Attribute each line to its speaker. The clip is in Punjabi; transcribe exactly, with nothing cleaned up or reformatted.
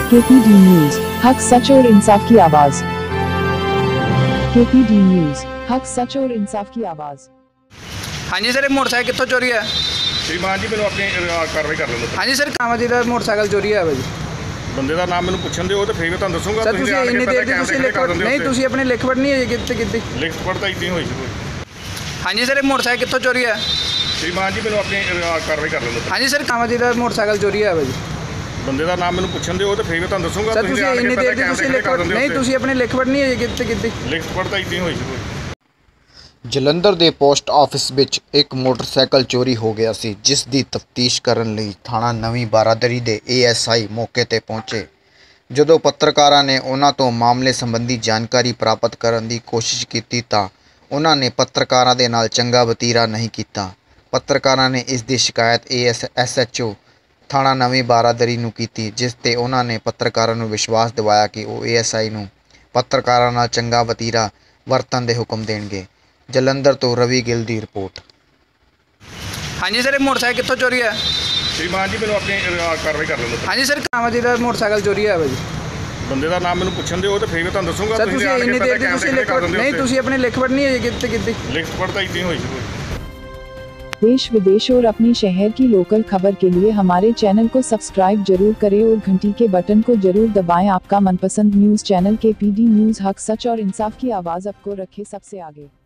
Speaker 1: केपीडी न्यूज, हक सच और इंसाफ की आवाज। केपीडी न्यूज, हक सच और इंसाफ की आवाज।
Speaker 2: हाँ जी सर, मोटरसाइकिल कितों चोरी है?
Speaker 3: श्रीमान जी मैं अपनी कार्रवाई कर लेंगे।
Speaker 2: हाँ जी सर, कामा जी का मोटरसाइकिल चोरी है भाजी।
Speaker 3: ਬੰਦੇ ਦਾ ਨਾਮ ਮੈਨੂੰ ਪੁੱਛਣ ਦਿਓ ਤੇ ਫਿਰ ਮੈਂ ਤੁਹਾਨੂੰ ਦੱਸੂਗਾ।
Speaker 2: ਸਰ ਤੁਸੀਂ ਇੰਨੀ ਦੇਰ ਦੀ ਤੁਸੀਂ ਲਿਖ ਨਹੀਂ ਤੁਸੀਂ ਆਪਣੀ ਲਿਖ ਪੜ੍ਹ ਨਹੀਂ ਹੋਈ ਕਿਤੇ ਕਿਤੇ
Speaker 3: ਲਿਖ ਪੜ੍ਹ ਤਾਂ ਇਦਾਂ ਹੋਈ ਸੀ।
Speaker 2: हाँ जी सर, मोटरसाइकिल कितों चोरी है?
Speaker 3: श्रीमान जी मैं अपनी कार्रवाई कर लेंगे।
Speaker 2: हाँ जी सर, कामा जी का मोटरसाइकिल चोरी है भाजी।
Speaker 3: ਬੰਦੇ ਦਾ ਨਾਮ ਮੈਨੂੰ ਪੁੱਛਣ ਦਿਓ ਤੇ ਫਿਰ ਮੈਂ ਤੁਹਾਨੂੰ ਦੱਸੂਗਾ।
Speaker 2: ਸਰ ਤੁਸੀਂ ਇੰਨੀ ਦੇਰ ਦੀ ਤੁਸੀਂ ਲਿਖ ਨਹੀਂ ਤੁਸੀਂ ਆਪਣੀ ਲਿਖ ਪੜ੍ਹ ਨਹੀਂ ਹੋਈ ਕਿਤੇ ਕਿਤੇ
Speaker 3: ਲਿਖ ਪੜ੍ਹ ਤਾਂ ਇਦਾਂ ਹੋਈ ਸੀ।
Speaker 4: ਜਲੰਧਰ ਦੇ ਪੋਸਟ ਆਫਿਸ ਵਿੱਚ ਇੱਕ ਮੋਟਰਸਾਈਕਲ ਚੋਰੀ ਹੋ ਗਿਆ ਸੀ, ਜਿਸ ਦੀ ਤਫਤੀਸ਼ ਕਰਨ ਲਈ ਥਾਣਾ ਨਵੀਂ ਬਾਰਾਦਰੀ ਦੇ ਏ ਐਸ ਆਈ ਮੌਕੇ ਤੇ ਪਹੁੰਚੇ। ਜਦੋਂ ਪੱਤਰਕਾਰਾਂ ਨੇ ਉਹਨਾਂ ਤੋਂ ਮਾਮਲੇ ਸੰਬੰਧੀ ਜਾਣਕਾਰੀ ਪ੍ਰਾਪਤ ਕਰਨ ਦੀ ਕੋਸ਼ਿਸ਼ ਕੀਤੀ ਤਾਂ ਉਹਨਾਂ ਨੇ ਪੱਤਰਕਾਰਾਂ ਦੇ ਨਾਲ ਚੰਗਾ ਵਤੀਰਾ ਨਹੀਂ ਕੀਤਾ। ਪੱਤਰਕਾਰਾਂ ਨੇ ਇਸ ਦੀ ਸ਼ਿਕਾਇਤ A S S H O ਥਾਣਾ ਨਵੀਂ ਬਾਰਾਦਰੀ ਨੂੰ ਕੀਤੀ, ਜਿਸ ਤੇ ਉਹਨਾਂ ਨੇ ਪੱਤਰਕਾਰਾਂ ਨੂੰ ਵਿਸ਼ਵਾਸ ਦਿਵਾਇਆ ਕਿ ਉਹ ਏ ਐਸ ਆਈ ਨੂੰ ਪੱਤਰਕਾਰਾਂ ਨਾਲ ਚੰਗਾ ਵਤੀਰਾ ਵਰਤਣ ਦੇ ਹੁਕਮ ਦੇਣਗੇ। ਜਲੰਧਰ ਤੋਂ ਰਵੀ ਗਿੱਲ ਦੀ ਰਿਪੋर्ट।
Speaker 2: हाँ जी सर, मोटरसाइकिल कितों चोरी है?
Speaker 3: श्रीमान जी मैं अपनी कार्रवाई कर लेंगे।
Speaker 2: हाँ जी सर, कामा जी का मोटरसाइकिल चोरी है भाजी।
Speaker 3: ਬੰਦੇ ਦਾ ਨਾਮ ਮੈਨੂੰ ਪੁੱਛਣ ਦਿਓ ਤੇ ਫਿਰ ਮੈਂ ਤੁਹਾਨੂੰ ਦੱਸੂਗਾ।
Speaker 2: ਸਰ ਤੁਸੀਂ ਇੰਨੀ ਦੇਰ ਦੀ ਤੁਸੀਂ ਲਿਖ ਨਹੀਂ ਤੁਸੀਂ ਆਪਣੀ ਲਿਖ ਪੜ੍ਹ ਨਹੀਂ ਹੋਈ ਕਿਤੇ ਕਿਤੇ
Speaker 3: ਲਿਖ ਪੜ੍ਹ ਤਾਂ ਇਦਾਂ ਹੋਈ ਸੀ।
Speaker 1: देश विदेश और अपने शहर की लोकल खबर के लिए हमारे चैनल को सब्सक्राइब जरूर करें और घंटी के बटन को जरूर दबाएं। आपका मनपसंद न्यूज़ चैनल केपीडी न्यूज़, हक सच और इंसाफ की आवाज़ आपको रखे सबसे आगे।